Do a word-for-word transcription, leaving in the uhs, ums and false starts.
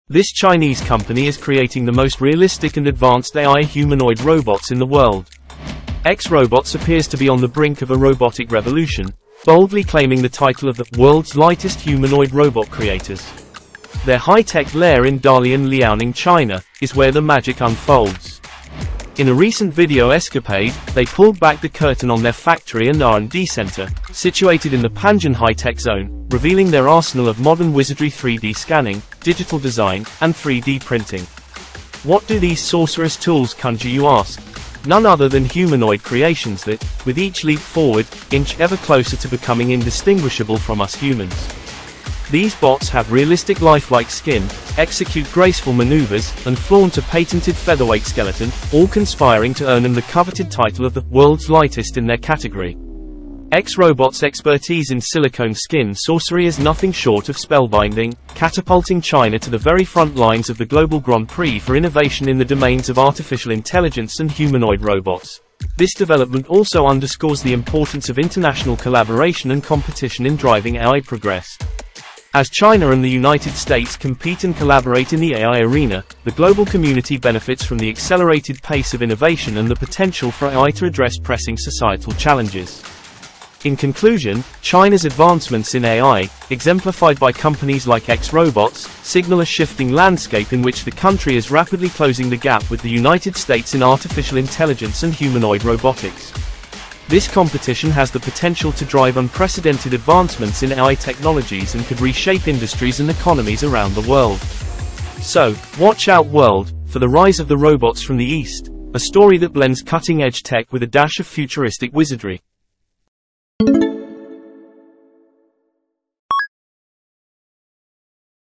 This Chinese company is creating the most realistic and advanced A I humanoid robots in the world. X Robots appears to be on the brink of a robotic revolution, boldly claiming the title of the world's lightest humanoid robot creators. Their high-tech lair in Dalian, Liaoning, China, is where the magic unfolds. In a recent video escapade, they pulled back the curtain on their factory and R and D center, situated in the Panjin high-tech zone, revealing their arsenal of modern wizardry, three D scanning, digital design, and three D printing. What do these sorcerous tools conjure, you ask? None other than humanoid creations that, with each leap forward, inch ever closer to becoming indistinguishable from us humans. These bots have realistic lifelike skin, execute graceful maneuvers, and flaunt a patented featherweight skeleton, all conspiring to earn them the coveted title of the world's lightest in their category. X Robots' expertise in silicone skin sorcery is nothing short of spellbinding, catapulting China to the very front lines of the global Grand Prix for innovation in the domains of artificial intelligence and humanoid robots. This development also underscores the importance of international collaboration and competition in driving A I progress. As China and the United States compete and collaborate in the A I arena, the global community benefits from the accelerated pace of innovation and the potential for A I to address pressing societal challenges. In conclusion, China's advancements in A I, exemplified by companies like X Robots, signal a shifting landscape in which the country is rapidly closing the gap with the United States in artificial intelligence and humanoid robotics. This competition has the potential to drive unprecedented advancements in A I technologies and could reshape industries and economies around the world. So, watch out world, for the rise of the robots from the East, a story that blends cutting-edge tech with a dash of futuristic wizardry.